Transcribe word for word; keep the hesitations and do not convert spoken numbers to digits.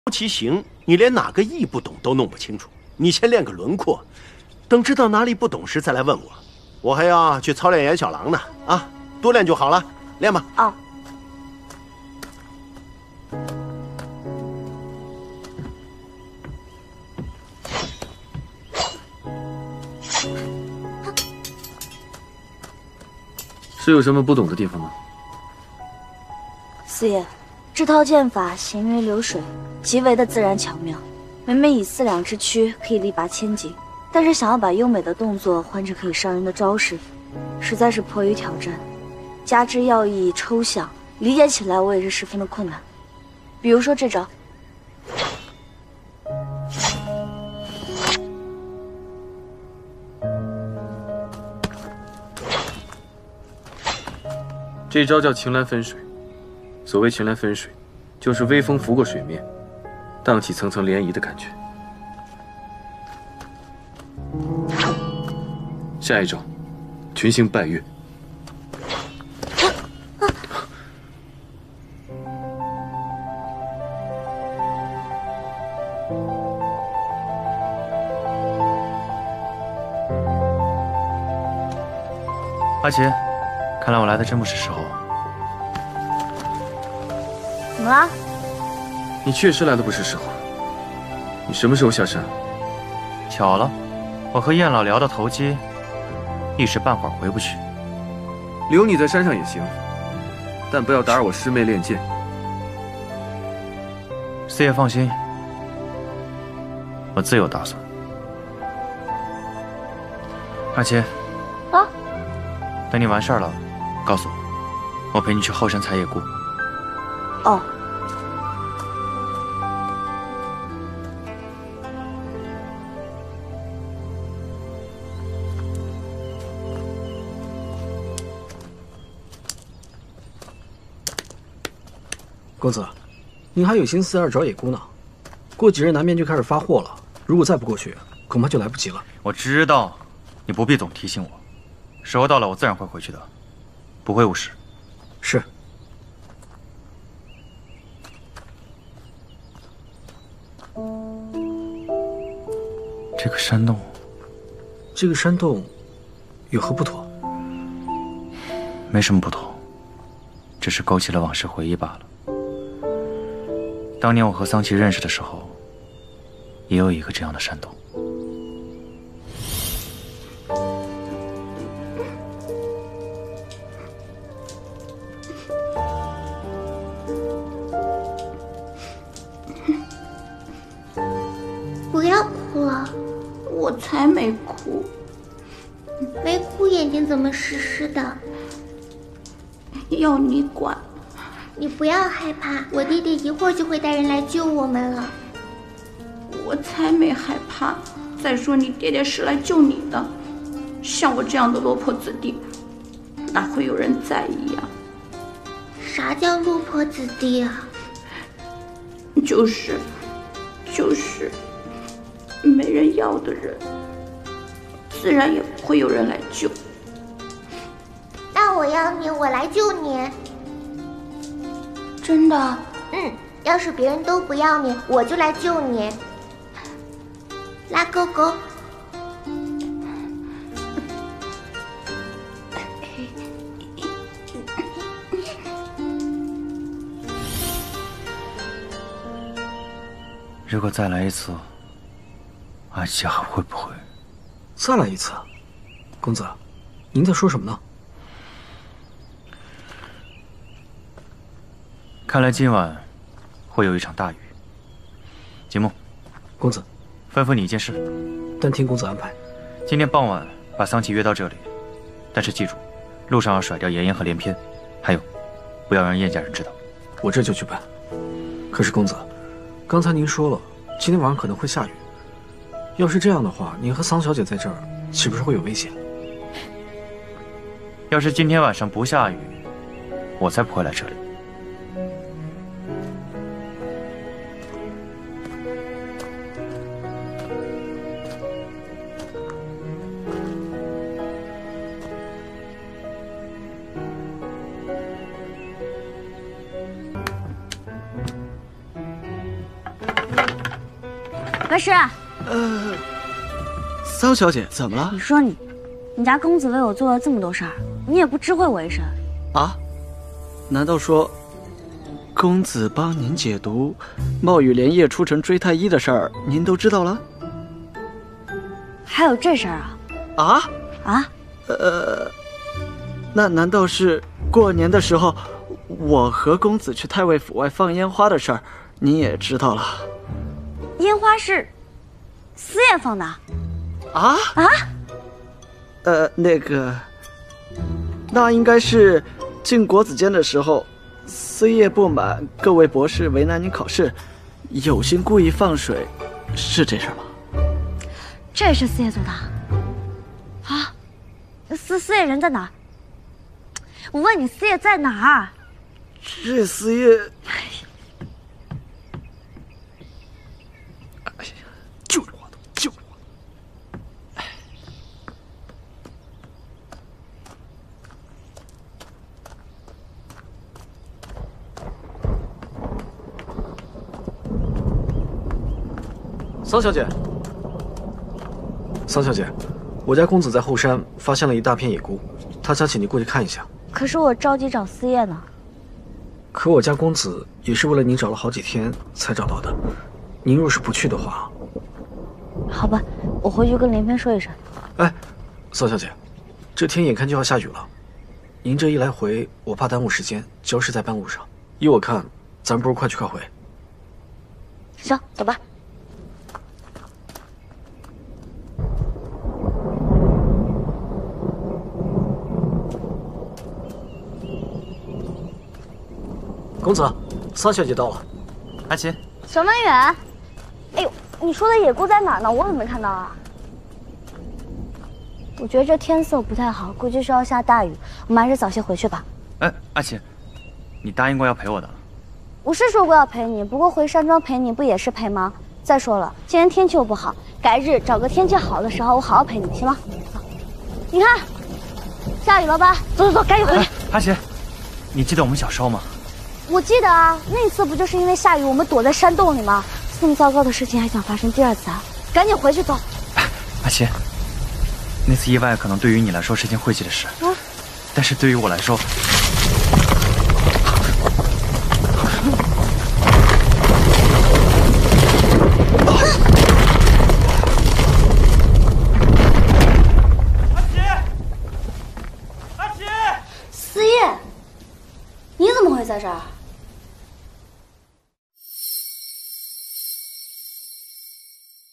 其形，你连哪个艺不懂都弄不清楚。你先练个轮廓，等知道哪里不懂时再来问我。我还要去操练严小狼呢，啊，多练就好了，练吧。 哦。 是有什么不懂的地方吗？ 四爷，这套剑法行云流水，极为的自然巧妙。每每以四两之躯可以力拔千斤，但是想要把优美的动作换成可以伤人的招式，实在是颇于挑战。加之要义抽象，理解起来我也是十分的困难。比如说这招。 这招叫晴岚分水。所谓晴岚分水，就是微风拂过水面，荡起层层涟漪的感觉。下一招，群星拜月。 阿奇。 看来我来的真不是时候。 怎么了？ 你确实来的不是时候。你什么时候下山？ 巧了，我和燕老聊到投机，一时半会儿回不去。 留你在山上也行，但不要打扰我师妹练剑。 四爷放心，我自有打算。阿奇。啊。等你完事儿了。 告诉我，我陪你去后山采野菇。 哦。 公子，您还有心思二找野菇呢？过几日南边就开始发货了，如果再不过去，恐怕就来不及了。 我知道，你不必总提醒我，时候到了，我自然会回去的。 不会误事。 是。 这个山洞， 这个山洞有何不妥？ 没什么不妥，只是勾起了往事回忆罢了。当年我和桑琪认识的时候，也有一个这样的山洞。 不要哭了，我才没哭。没哭，眼睛怎么湿湿的？要你管。你不要害怕，我弟弟一会儿就会带人来救我们了。 我才没害怕。再说你爹爹是来救你的，像我这样的落魄子弟，哪会有人在意呀？ 啥叫落魄子弟啊？ 就是，就是。 没人要的人，自然也不会有人来救。 那我要你，我来救你。 真的？ 嗯，要是别人都不要你，我就来救你。拉勾勾。 如果再来一次。 阿奇还会不会再来一次？公子，您在说什么呢？ 看来今晚会有一场大雨。吉木， 公子， 吩咐你一件事， 但听公子安排。 今天傍晚把桑琪约到这里，但是记住，路上要甩掉炎炎和连篇，还有，不要让燕家人知道。 我这就去办。可是公子，刚才您说了，今天晚上可能会下雨。 要是这样的话，您和桑小姐在这儿，岂不是会有危险？ 要是今天晚上不下雨，我才不会来这里。 白石， 呃，桑小姐怎么了？ 你说你，你家公子为我做了这么多事儿，你也不知会我一声啊？难道说公子帮您解毒，冒雨连夜出城追太医的事儿，您都知道了？ 还有这事儿啊？ 啊啊？ 呃，那难道是过年的时候，我和公子去太尉府外放烟花的事儿，您也知道了？ 烟花是四爷放的。 啊啊？ 呃，那个，那应该是进国子监的时候，司业不满各位博士为难您考试，有心故意放水，是这事吗？ 这也是四爷做的啊？四四爷人在哪？我问你，四爷在哪儿？ 这司业，哎呀，救着我，救着我！哎。 桑小姐，桑小姐，我家公子在后山发现了一大片野菇，他想请你过去看一下。 可是我着急找四爷呢。 可我家公子也是为了您找了好几天才找到的，您若是不去的话， 好吧，我回去跟连篇说一声。 哎，桑小姐，这天眼看就要下雨了，您这一来回，我怕耽误时间，交事在半路上。依我看，咱不如快去快回。 行，走吧。 公子，桑小姐到了。 阿琴， 小门远，哎呦，你说的野菇在哪儿呢？我怎么没看到啊？我觉得这天色不太好，估计是要下大雨，我们还是早些回去吧。 哎，阿琴，你答应过要陪我的。 我是说过要陪你，不过回山庄陪你不也是陪吗？再说了，今天天气又不好，改日找个天气好的时候，我好好陪你，行吗？走，你看，下雨了吧？走走走，赶紧回去。 哎、阿琴，你记得我们小时候吗？ 我记得啊，那次不就是因为下雨，我们躲在山洞里吗？这么糟糕的事情还想发生第二次啊？赶紧回去走。 哎，阿琴，那次意外可能对于你来说是件晦气的事，啊，但是对于我来说， 阿奇，阿奇，四叶，你怎么会在这儿？